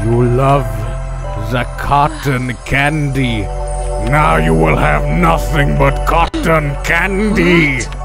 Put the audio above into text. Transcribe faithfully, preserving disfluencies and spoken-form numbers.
You love the cotton candy. Now you will have nothing but cotton candy.